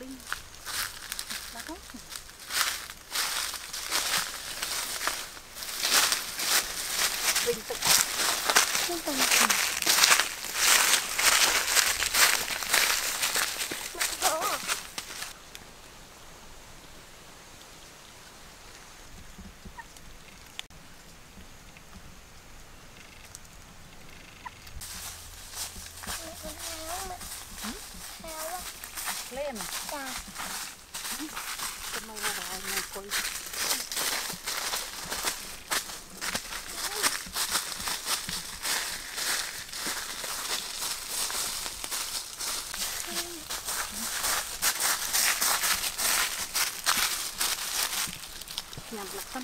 lên. Lá tốt. Bình tĩnh. Bình tĩnh. Lên à? Dạ. Cái màu vào này coi. Nhằm lạc tâm.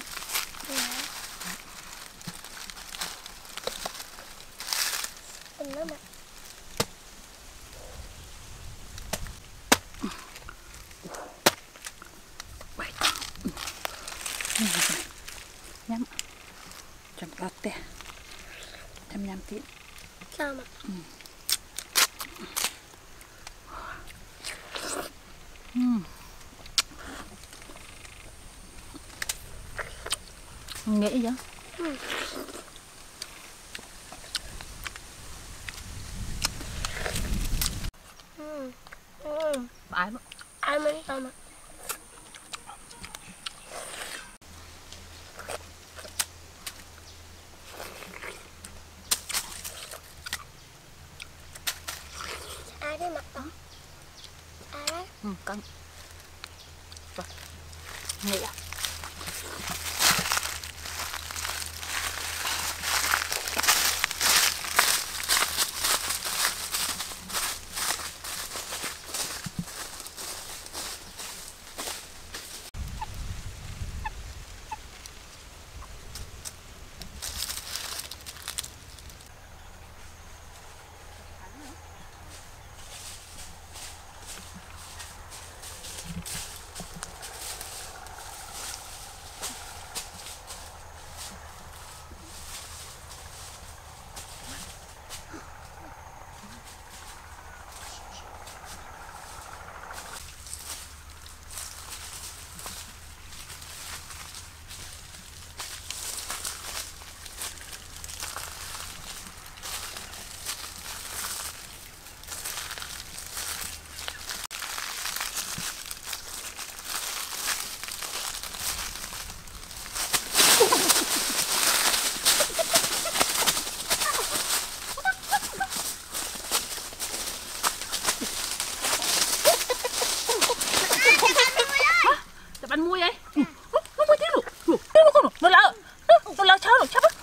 Đừng nữa mà. Nhắm chấm lót tè chấm nhắm tí sao mà nghĩ vậy phải mà ai mới tao mà ai đấy mặt đó ai đấy cân rồi nghĩ à anh mua vậy? Nó mua tiếng rồi. Nó lỡ cháu rồi, chắc á.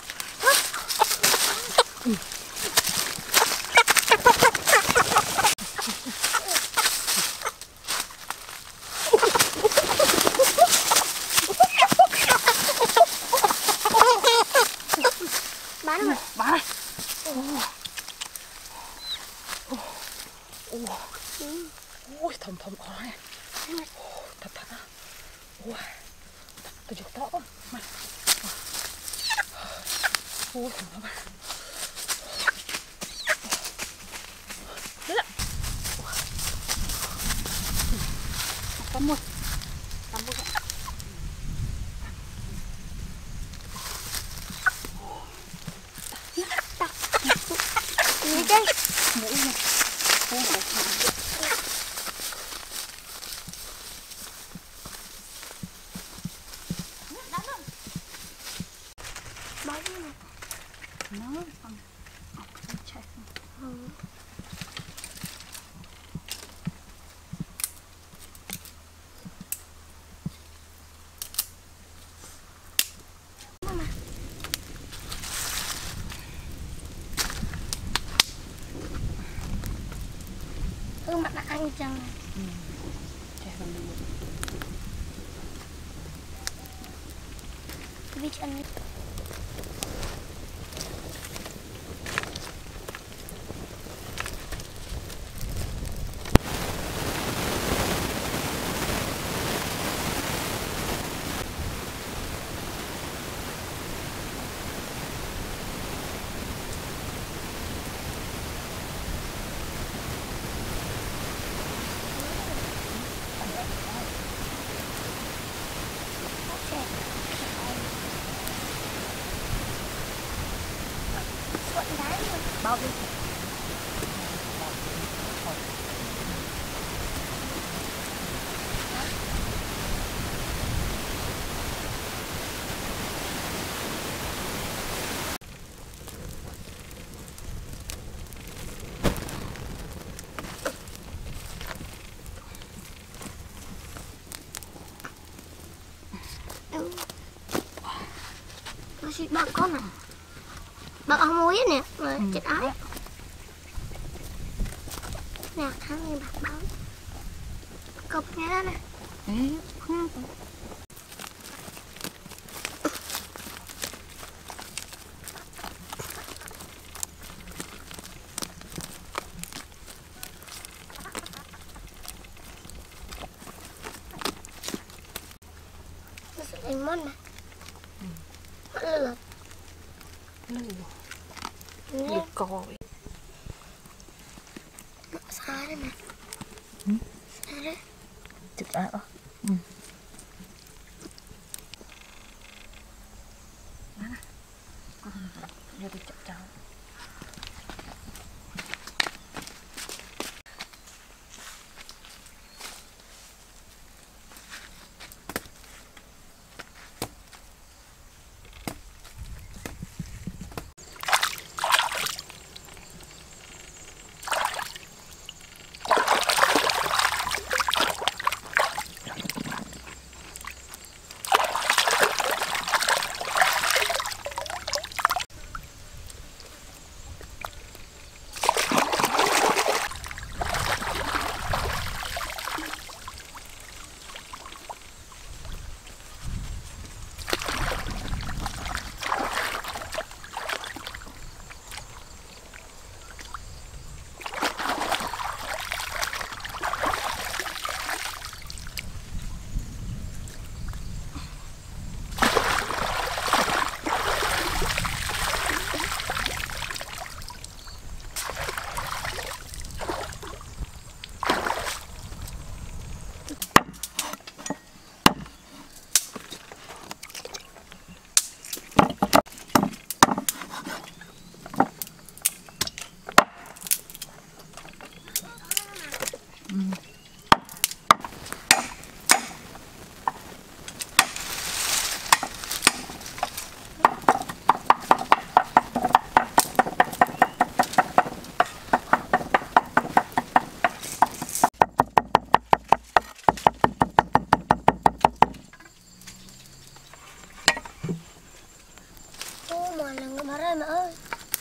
Bán rồi. Bán rồi. Ôi, thầm ở này. Thật á. Ôi, tôi chụp to quá. Mày. Ôi, thầm á. Đấy ạ. Tắm môi. Tắm môi ạ. Gì đây? Mũi này. Nó bằng ọc cái chạy mặt nó ăn chăng chạy bằng đường cái chân bao đi. Nó xịt bạc con à. Bạc không muối nè, mà chết ái. Nè, thằng này bạc báo. Cọc nhá nè. Ê, không. Nó sẽ thành món này. Món lửa. Lửa cò. Nó xa đây nè. Xa đấy. Chụp ra đó. Giờ tôi chụp cháu. Mà là người mà ra mà ơi.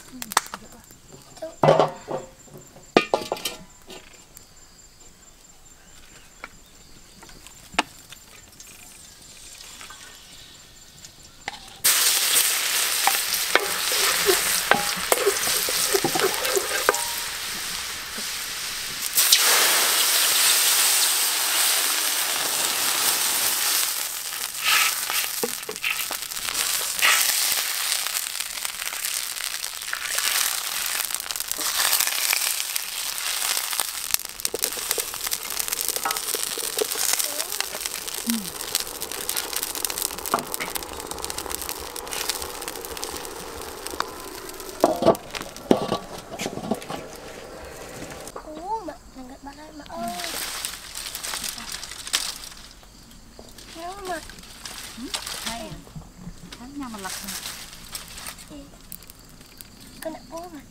Kena po man.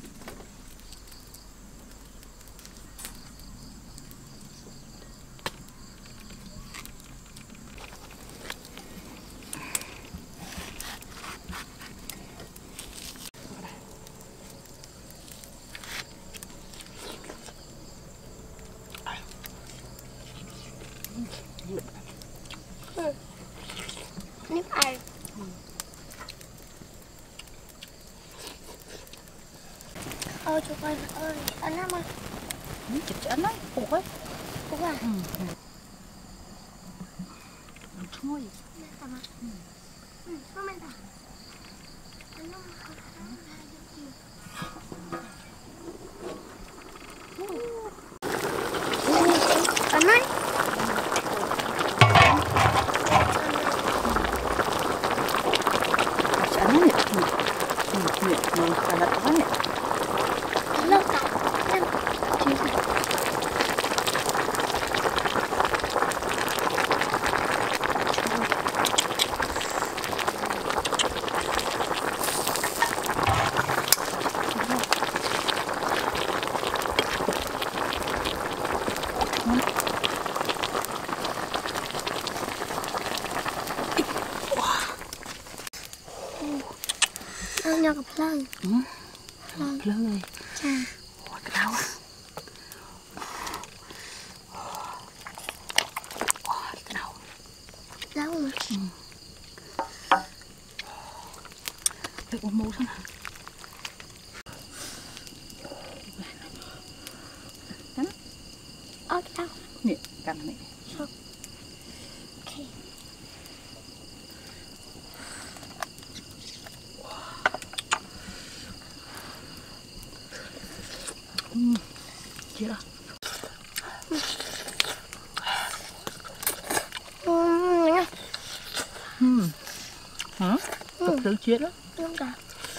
Nếp ai? Ôi chú ơi, ơi, anh lắm ơi. Chụp cho anh ấy, ủa ấy. Ủa à? Thôi. Mẹ tao mà. Nó mẹ tao. Anh nó không ra được gì. Anh ơi. nó gặp lơ. Lơ rồi. Chà. Ôi, cái đau á. Ôi, cái đau. Đau mà. Được một mũ thôi nè. Cắn. Ôi, cái đau. Nè, cắn nè. Ok. Chết rồi. Hả? Thật sự chết đó. Đúng rồi.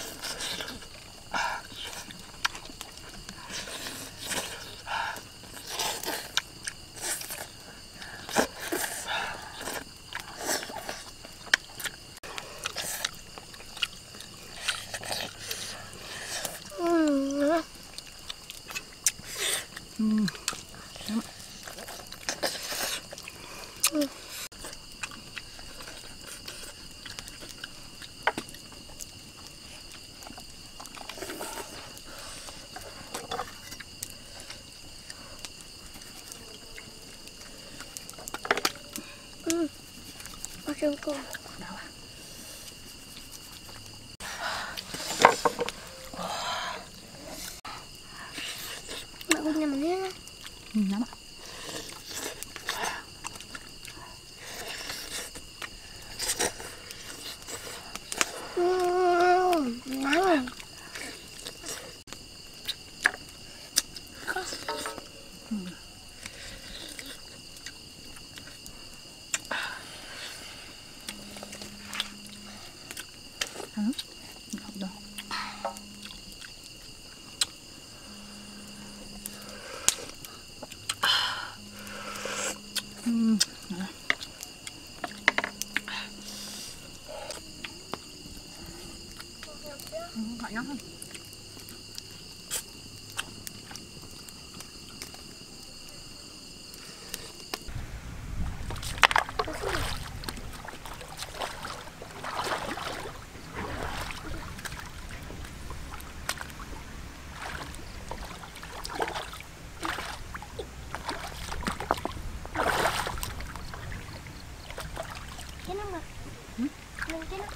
Ở trên cô. Đau à? Mẹ con nhà mình hết á. Nắm ạ. Nắng. Hả? Không đâu. Gọi nó thôi. Cái nó mà. Lên cái nó.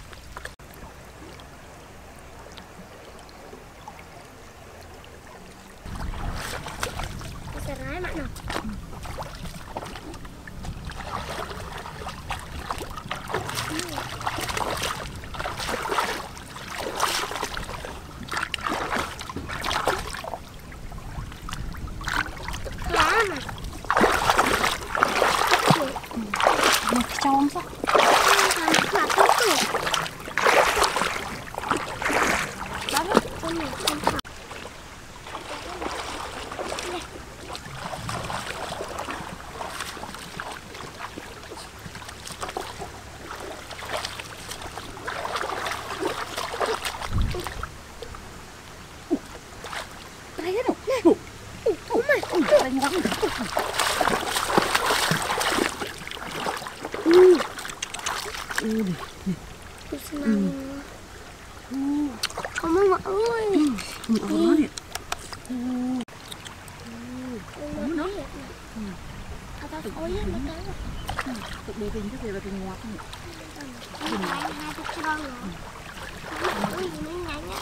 Cái xe rái mặn nào. Lá mà. Một trong sao? Là tốt rồi. Đó đó, con này không phải. Đây hết rồi. Ủa mày. Đây ngon. Tôi xin ăn. Không muốn mở ơi. Nó nè. Không muốn nữa. Tao khối á, nó tới rồi. Tụi bê bình cái gì là tình ngọt nè. Hai chục kg rồi. Ui, mấy ngày nhá.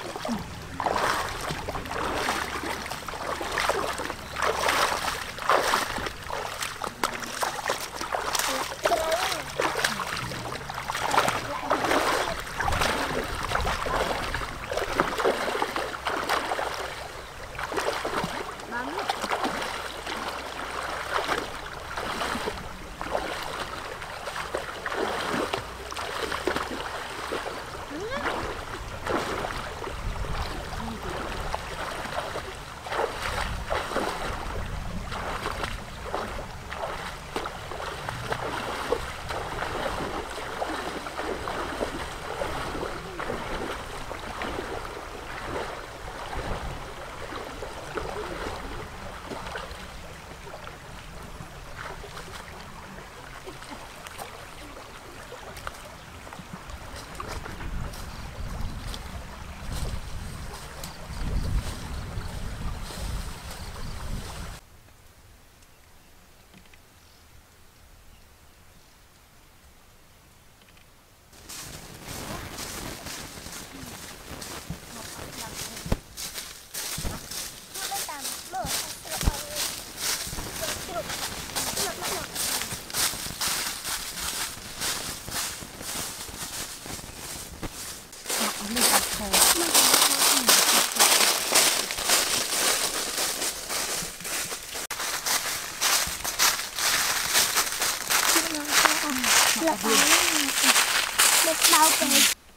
là một bao kề.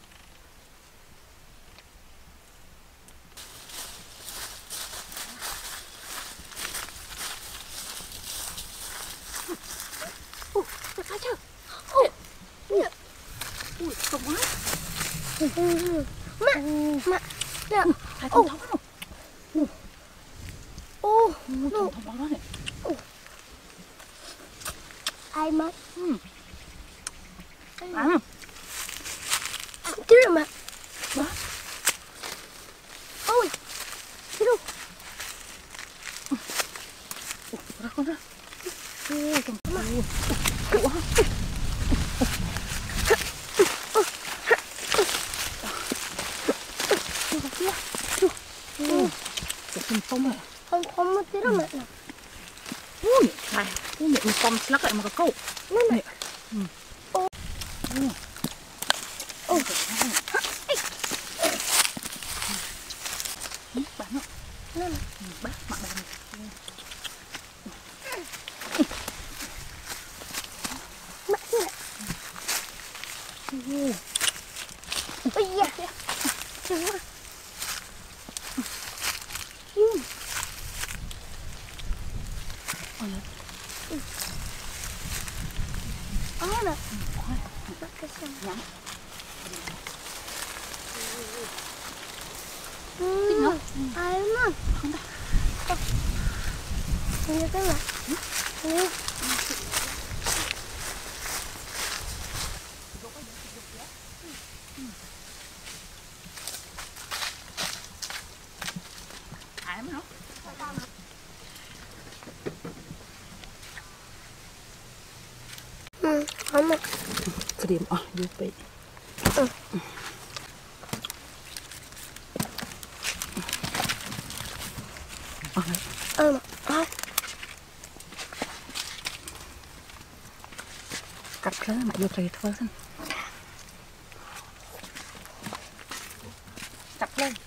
Sao chứ? Ui, không quá. Mẹ, mẹ, nè. Phải thông thống không? Ô, Thông thống đó này. ai mất? Ăn. Chứ rồi mà. Đó. Ôi, chứ đâu. Ra con ra. Ôi, con. Ủa. Không phong à? Không mất tí đâu mẹ nè. Ui, này, ui mẹ phong lắc lại một cái câu. Nè. Ô. Ô. Bán nó. Nè. Bác mạng bàn. Mẹ chứ mẹ. Ôi da. Trời ơi. Nè. Bắt cái xong. Thích nó. Ai mà. Không ta. Như thế này. Như. Ai mà nó. Không mà. Cái điểm à, vô bị. Mà. Cắt ra mà vô trời thôi xem. Chặt lên.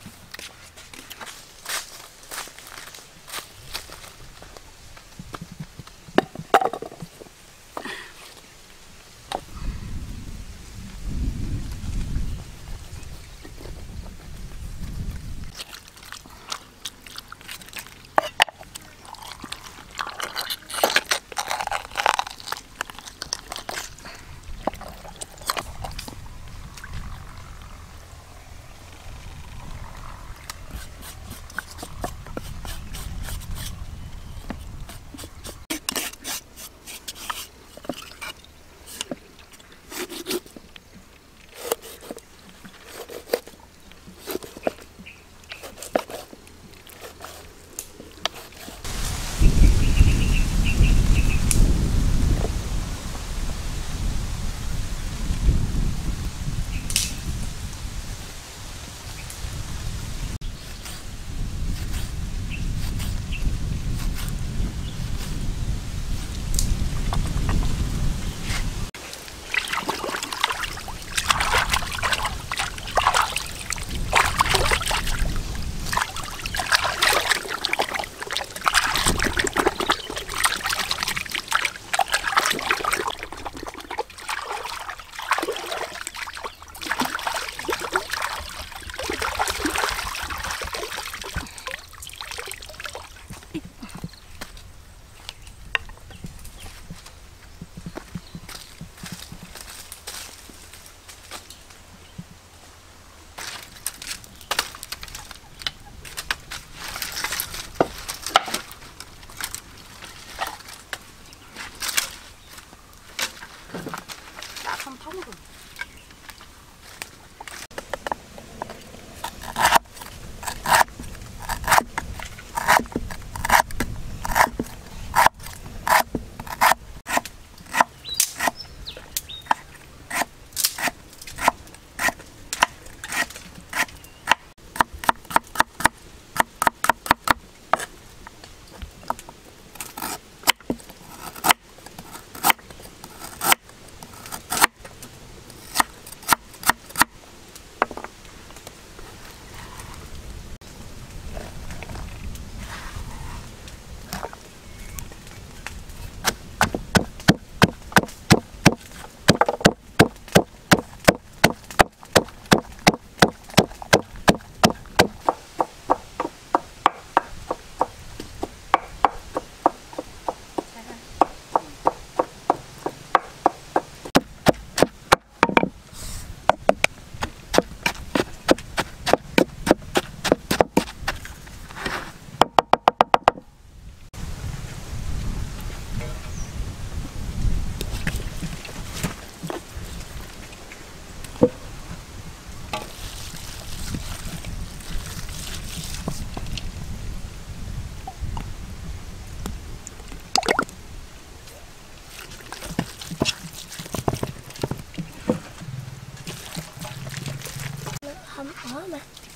Đã không thống rồi.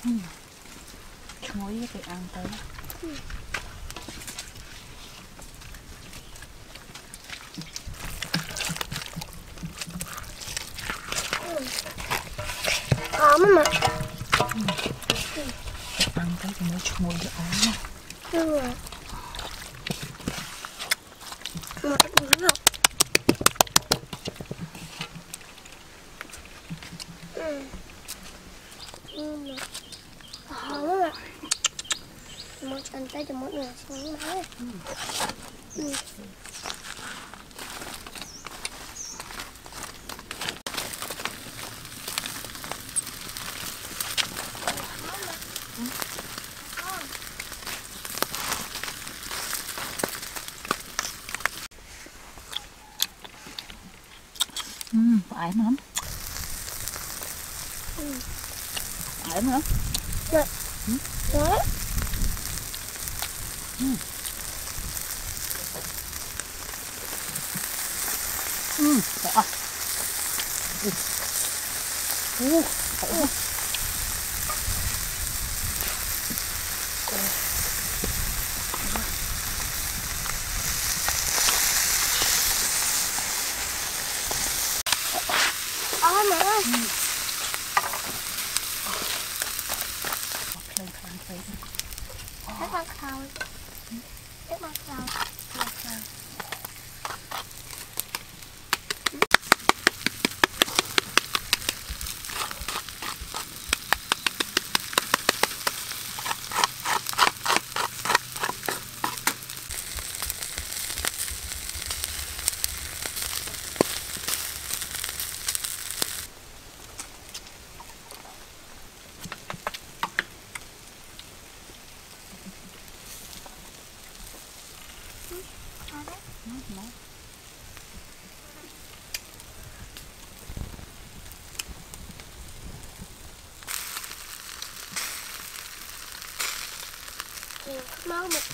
Muối cái ăn tới. Có mà. Ăn tới thì mới muối được ăn nha. Ừ. Một đúng rồi. Hóng ạ. Một chân tay cho một nửa xuống máy. Phải lắm. Phải lắm. Dạ. Đó. Phải. Phải. Mà. Lên khăn thấy. Các bạn khao. Các bạn khao. Máu một.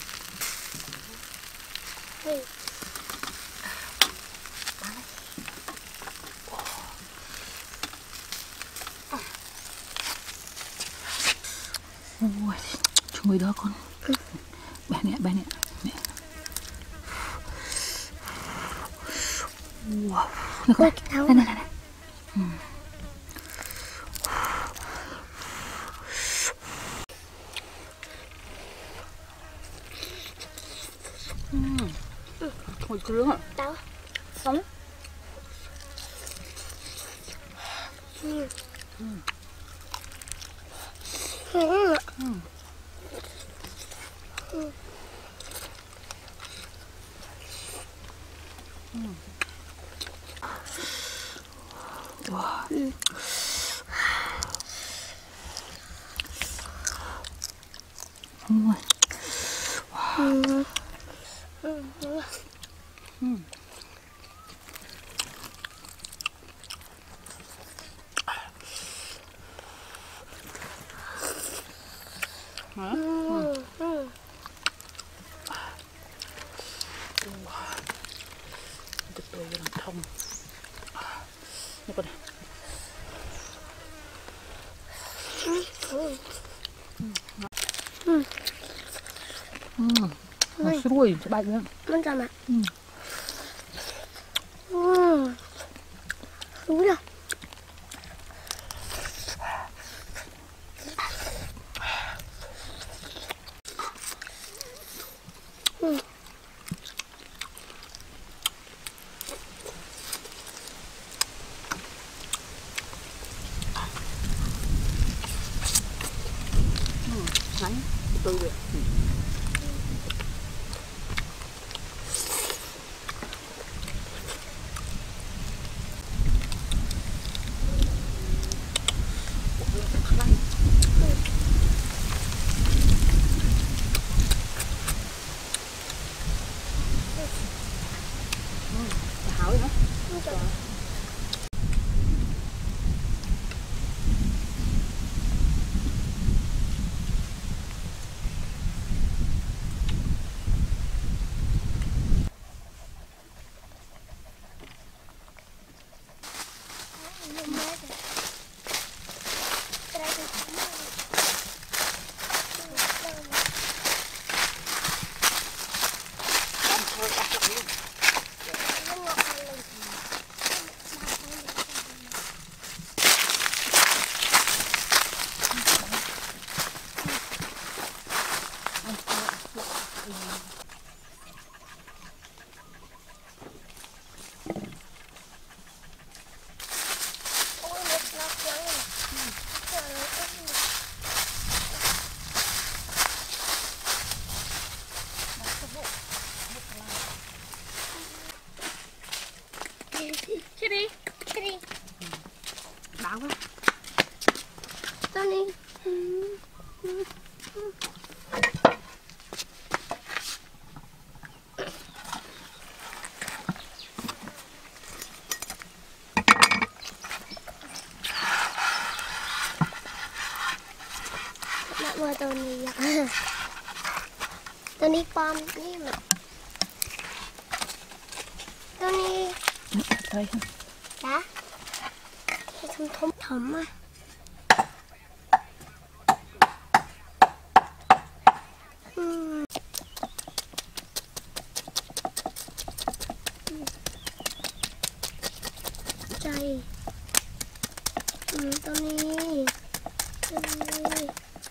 Ôi, chúng người đó con. Bé nè. Nè. Wow. Này. Ôi, cái lưỡng ạ. Đâu? Sống. Wow. Từ từ làm thông. Đây con này. Nó xuôi cho bay nữa. Nó ra mà. Đúng rồi. Ngắn từ từ. Hảo hả? Kitty. Kitty. Đau quá. Tony. Nak mau Tony ya. Tony pom ni mà. Tony. Đây. Hả? Cái thấm thấm à. Trời. Tony. Tony.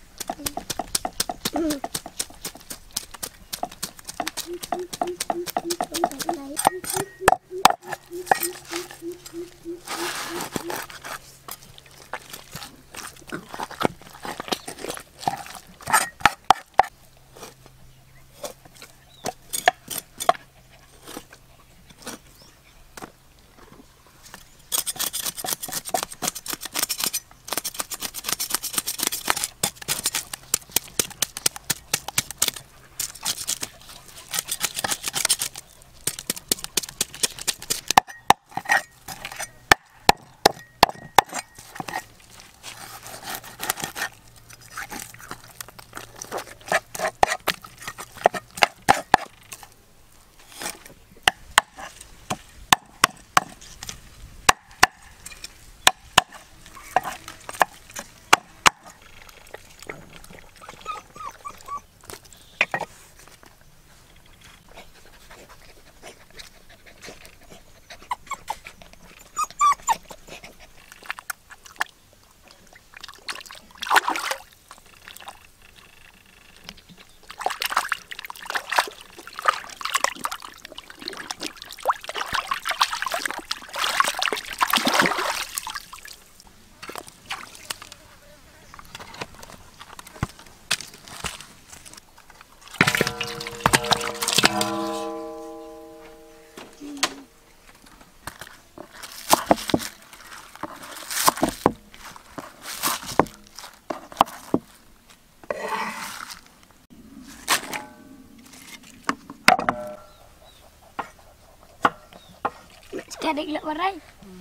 Kadek lek warai.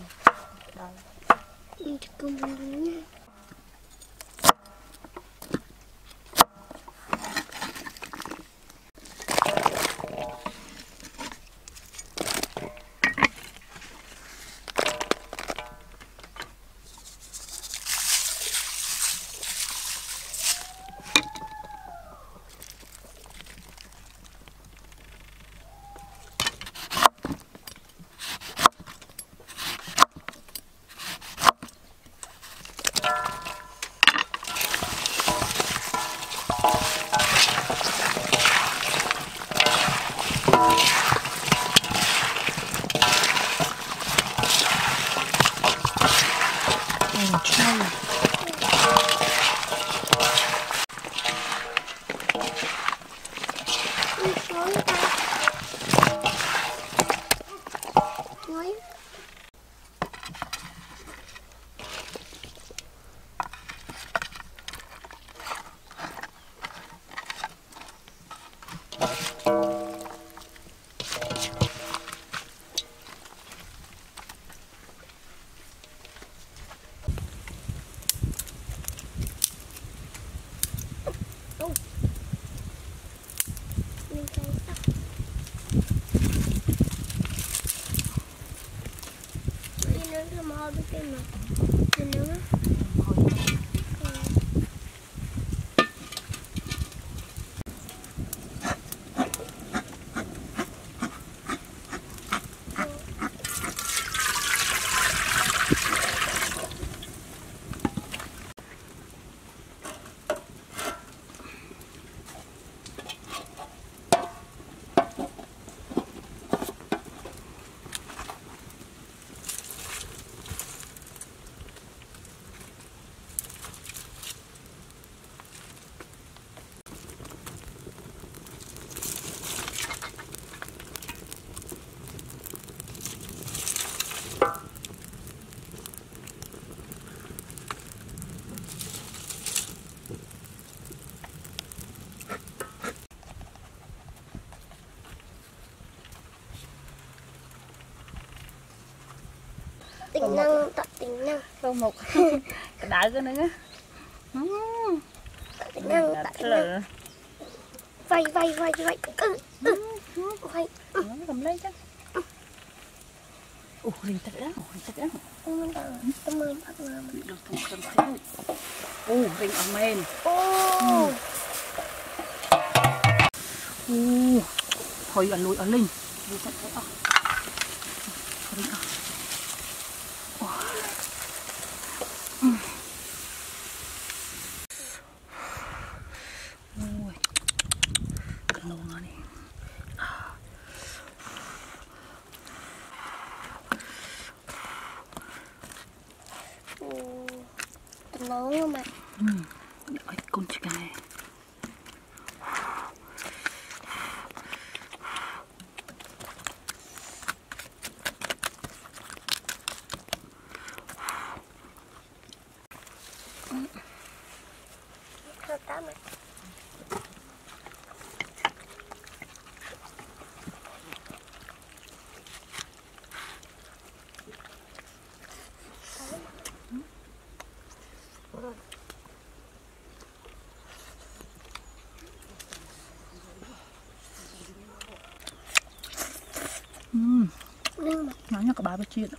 Cukup bumbunya. tính năng tập tính năng Rau mục đá cái nữa tính năng tập tính năng vay vay cầm lấy chứ rình thật đó được thùng cầm thế rình ở men thôi ở lùi ở linh lùi thật đấy rình Long này nấu không ạ? Con chích này Thơm tám ạ. Nanya ke bawah cik.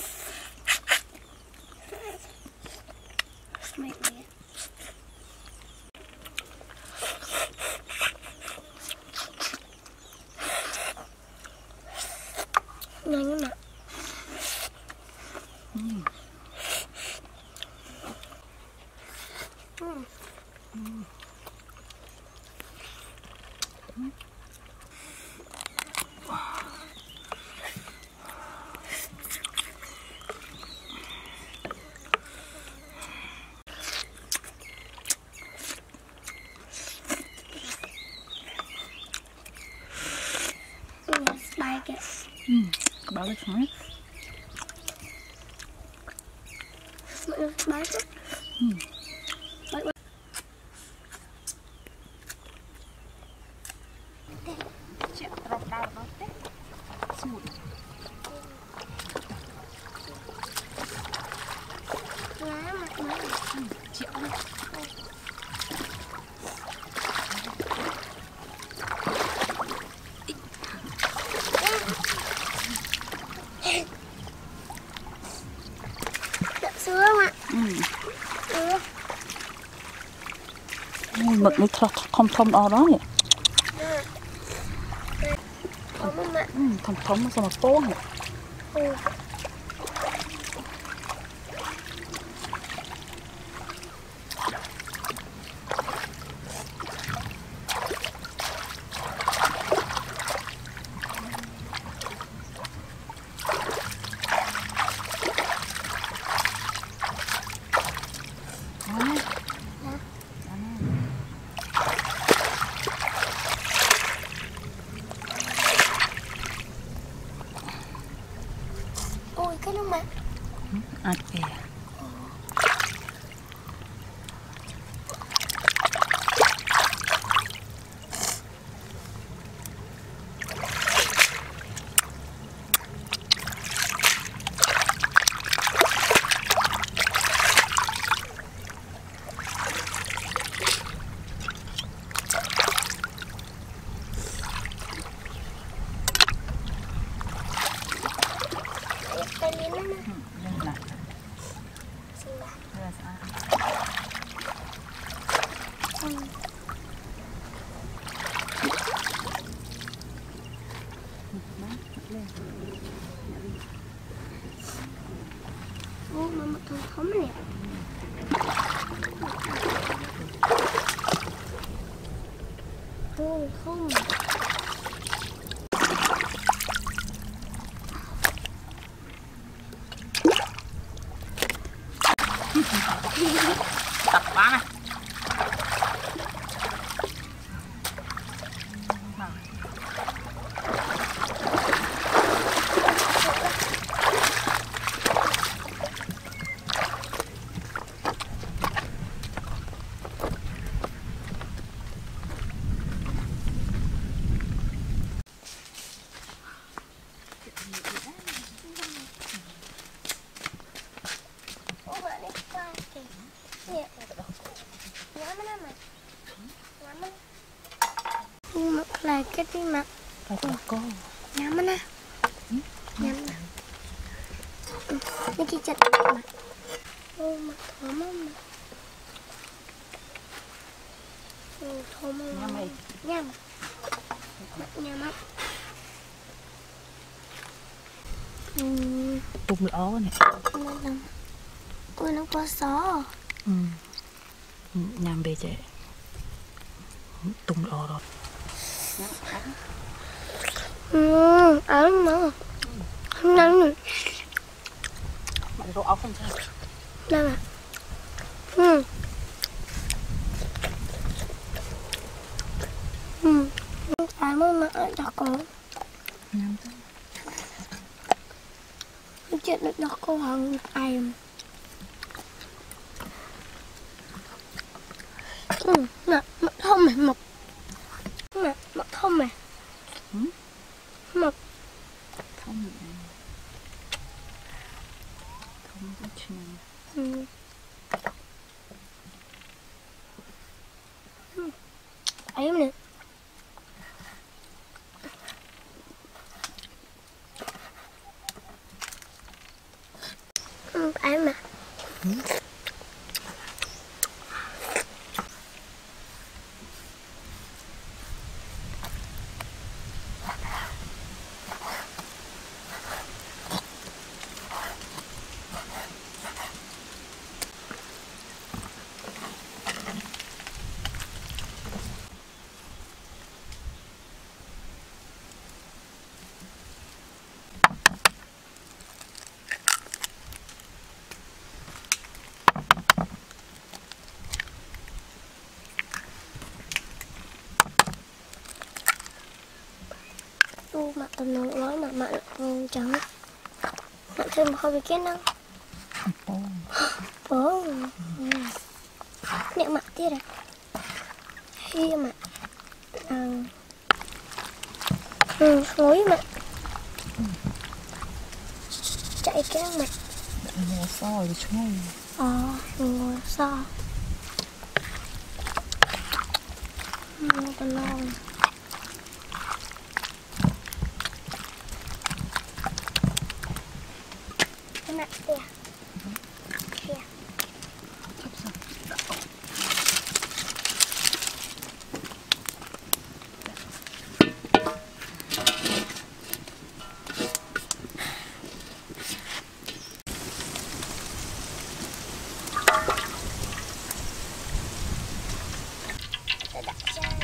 Nanya mak. Spike it. Ke bawah sana. Spike it. Cik drop down nanti. Smooth. Cik Sữa mà. Sữa. Mực nó thông ở đó nhỉ. Thông không ạ? Thông sao mà tốt nhỉ. Ôi cái nó mà. Oke. Cái miếng nó. Nah, Xinh quá. Mà một thùng thấm này. Không. Tập quá này. chết đi mà. Phải có cô. Nhắm á nè. Nhắm nè. Nó chỉ chặt mà. Ô mà thơm lắm mà. Ô thơm lắm. Nhắm mày. Nhắm. Nhắm á. Tung lõ này. Ôi nó có gió. Nhằm về chạy. Tung lõ rồi. Ấm mà. Không nắng nữa. Mày rô ốc không sao? Đâu à? Ai mà đọc con. Nhằm thôi. Chuyện được đọc con hàng ai mà. Nè, mật thông này, mật. Nè, mật thông này. Mật. Thông này. Thông rất chừng. Ấy nè. Ấy mà. Mà tầm nấu nói mà mặn trắng mặn thêm một hơi cái năng bố nhẹ mặn tiết à khi mà muối mà chạy cái mà Ngồi so rồi chung. ngồi so còn non cái mặt kìa kìa đặt chai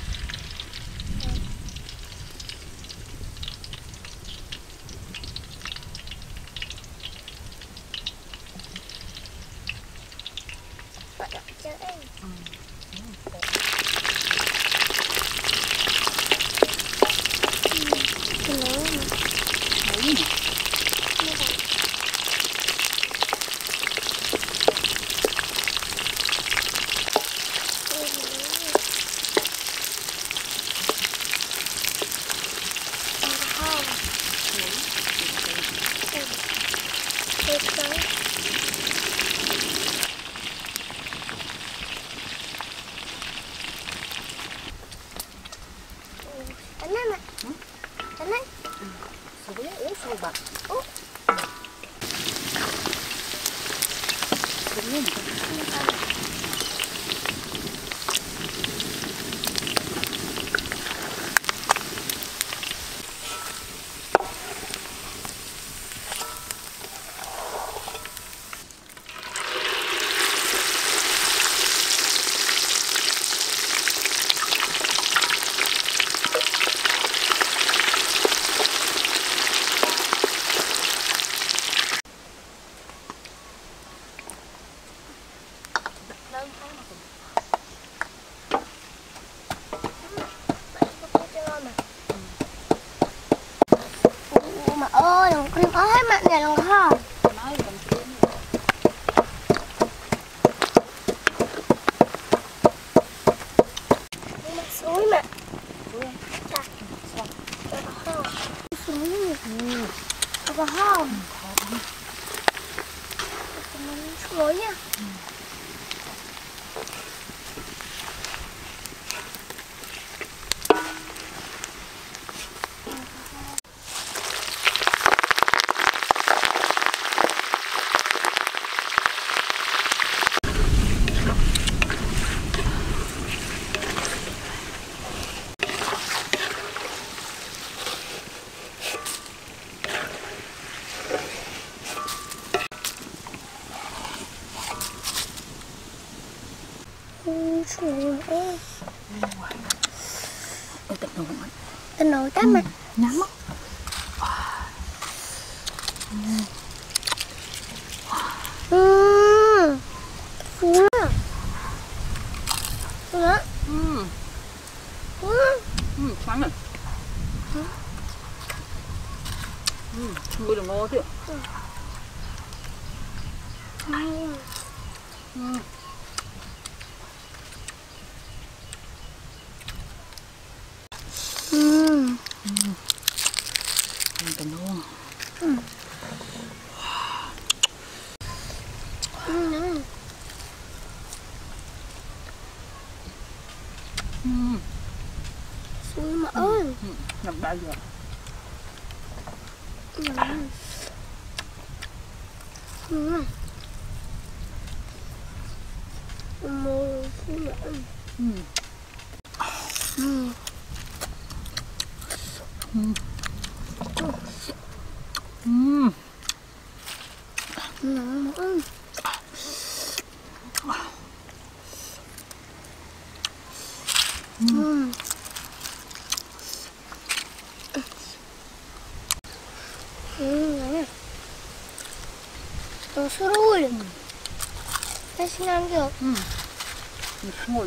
đặt chai cái nồi mà bạc. mà ơi, đừng có hết mặn này đừng có. Suối mà. Suối. Có không? Suối nha. Tận nấu ăn. Tận nấu tắm mà. Nhắm á. Khoan này. Mùi được ngon chứ. Tận ngon. Xui mà ơi. Làm bao giờ? Mùi xui mà ơi. 너 술 어울려. 다시 남겨. Ngồi.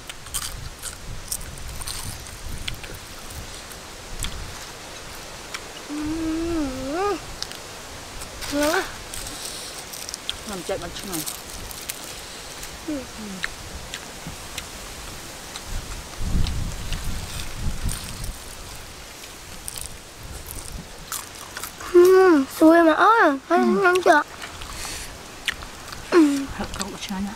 Làm chạy mặt chân này. Xui mà ơi. Phải ăn chưa? Hãy không có chán nhá.